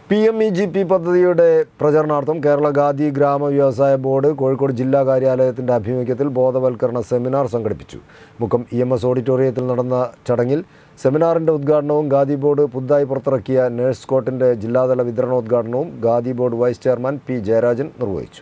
PMEGP പദ്ധതിയുടെ പ്രചരണാർത്ഥം കേരള ഖാദി ഗ്രാമ വ്യവസായ ബോർഡ് കോഴിക്കോട് ജില്ലാ കാര്യാലയത്തിന്റെ ആഭിമുഖ്യത്തിൽ ബോധവൽക്കരണ സെമിനാർ സംഘടിപ്പിച്ചു. മുക്കം EMS ഓഡിറ്റോറിയത്തിൽ നടന്ന ചടങ്ങിൽ സെമിനാറിന്റെ ഉദ്ഘാടനവും ഖാദി ബോർഡ് പുതുതായി പുറത്തിറക്കിയ നഴ്സ് കോട്ടിന്റെ ജില്ലാതല വിതരണോദ്ഘാടനവും Khadi board vice chairman P. Jayarajan നിർവഹിച്ചു.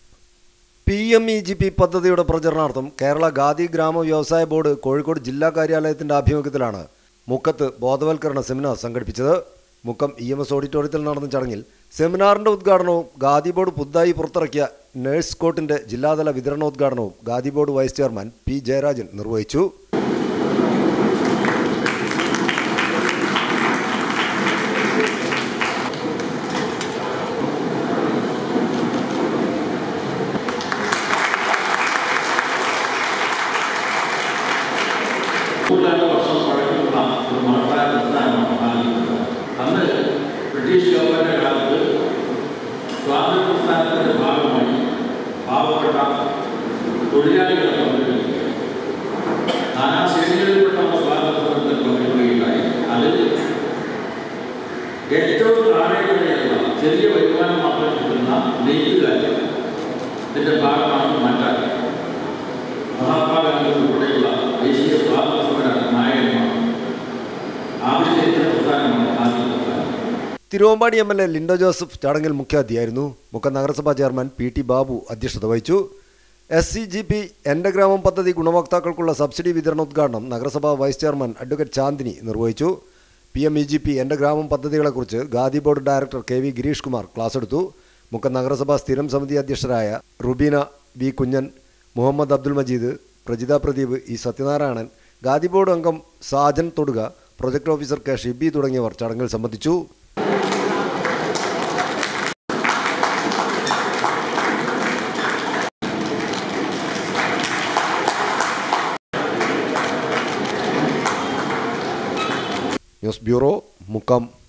PMEGP പദ്ധതിയുടെ പ്രചരണാർത്ഥം കേരള ഖാദി ഗ്രാമ വ്യവസായ ബോർഡ് കോഴിക്കോട് ജില്ലാ കാര്യാലയത്തിന്റെ ആഭിമുഖ്യത്തിലാണ് മുക്കത്ത് ബോധവൽക്കരണ സെമിനാർ സംഘടിപ്പിച്ചത്. മുക്കം EMS ഓഡിറ്റോറിയത്തിൽ നടന്ന ചടങ്ങിൽ സെമിനാറിന്റെ ഉദ്ഘാടനവും ഖാദി ബോർഡ് പുതുതായി പുറത്തിറക്കിയ നഴ്സ് കോട്ടിന്റെ ജില്ലാതല വിതരണോദ്ഘാടനവും Khadi board vice chairman P. Jayarajan നിർവഹിച്ചു. ബ്രിട്ടീഷ് ഗവൺമെൻറ് കാലത്ത് സ്വാതന്ത്ര്യ പ്രസ്ഥാനത്തിൻ്റെ ഭാഗമായി പാവപ്പെട്ട തൊഴിലാളികളെ പങ്കെടുക്കുകയും നാനാ ശ്രേണികളിൽപ്പെട്ട സ്വാതന്ത്ര്യ സമരത്തിൽ പങ്കെടുക്കുകയുണ്ടായി. അതിൽ ഏറ്റവും താഴെയുള്ള ചെറിയ വരുമാനം മാത്രം കിട്ടുന്ന നെയ്ത്തുകാരെ ഇതിൻ്റെ ഭാഗമാണ് മാറ്റാൻ മഹാത്മാഗാന്ധി ഉൾപ്പെടെയുള്ള ദേശീയ സ്വാതന്ത്ര്യ സമര നായകന്മാർ ആവിഷ്കരിച്ച പ്രസ്ഥാനമാണ് ഖാദി പ്രസ്ഥാനം. തിരുവമ്പാടി MLA ലിൻഡോ ജോസഫ് ചടങ്ങിൽ മുഖ്യാതിഥിയായിരുന്നു. മുക്കം നഗരസഭാ ചെയർമാൻ PT ബാബു അധ്യക്ഷത വഹിച്ചു. SCGP എൻ്റെ ഗ്രാമം പദ്ധതി ഗുണഭോക്താക്കൾക്കുള്ള സബ്സിഡി വിതരണോദ്ഘാടനം നഗരസഭാ വൈസ് ചെയർമാൻ അഡ്വക്കേറ്റ് ചാന്ദിനി നിർവഹിച്ചു. PMEGP എൻ്റെ ഗ്രാമം പദ്ധതികളെക്കുറിച്ച് Khadi board director KV Girish Kumar class എടുത്തു. മുക്കം നഗരസഭാ സ്ഥിരം സമിതി അധ്യക്ഷരായ Rubeena V. Kunhan, Muhammad Abdul Majeed, Prajitha Pradeep, E. Sathyanarayanan, Khadi board അംഗം Sajan Thoduka, project officer K. Shibi തുടങ്ങിയവർ ചടങ്ങിൽ സംബന്ധിച്ചു. News bureau, Mukkam.